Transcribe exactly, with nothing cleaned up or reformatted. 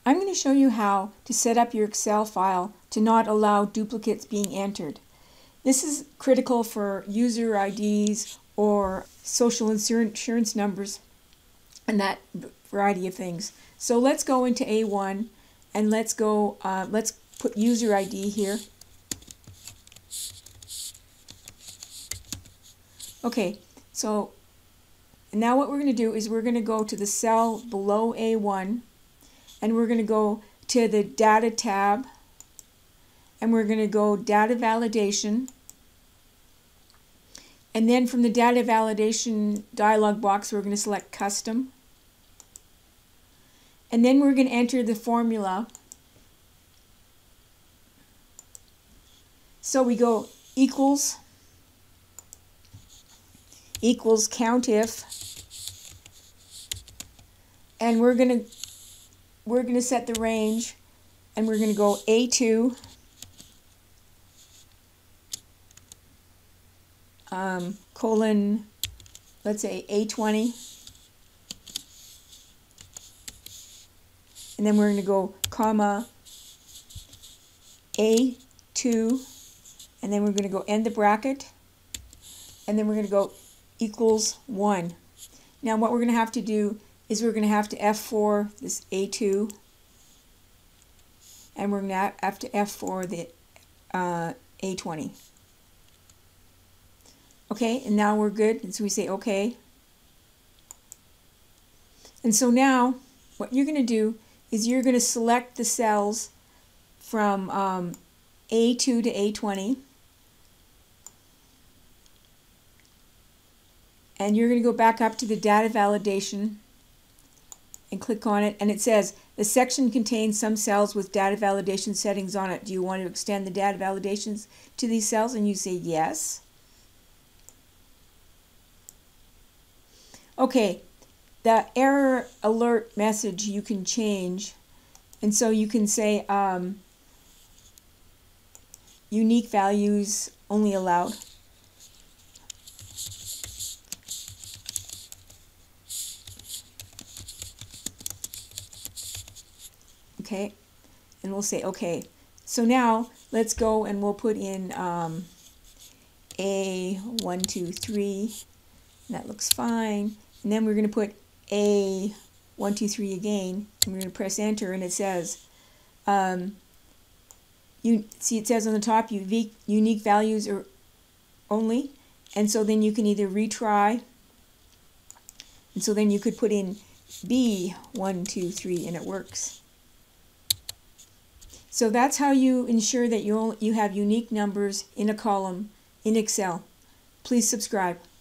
I'm going to show you how to set up your Excel file to not allow duplicates being entered. This is critical for user I Ds or social insurance numbers and that variety of things. So let's go into A one and let's go, uh, let's put user I D here. Okay, so now what we're going to do is we're going to go to the cell below A one and we're going to go to the Data tab and we're going to go Data Validation, and then from the Data Validation dialog box we're going to select Custom, and then we're going to enter the formula. So we go equals equals COUNTIF, and we're going to we're going to set the range, and we're going to go A two um, colon, let's say A twenty, and then we're going to go comma A two, and then we're going to go end the bracket, and then we're going to go equals one. Now what we're going to have to do is we're going to have to F four this A two, and we're going to have to F four the uh, A twenty. Okay, and now we're good, and so we say okay. And so now what you're going to do is you're going to select the cells from um, A two to A twenty, and you're going to go back up to the data validation and click on it, and it says the section contains some cells with data validation settings on it. Do you want to extend the data validations to these cells? And you say yes. Okay, the error alert message you can change, and so you can say um, unique values only allowed. Okay, and we'll say okay. So now let's go and we'll put in um, A one two three, and that looks fine. And then we're going to put A one two three again, and we're going to press enter, and it says um, you see it says on the top unique unique values are only, and so then you can either retry, and so then you could put in B one two three, and it works. So that's how you ensure that you you have unique numbers in a column in Excel. Please subscribe.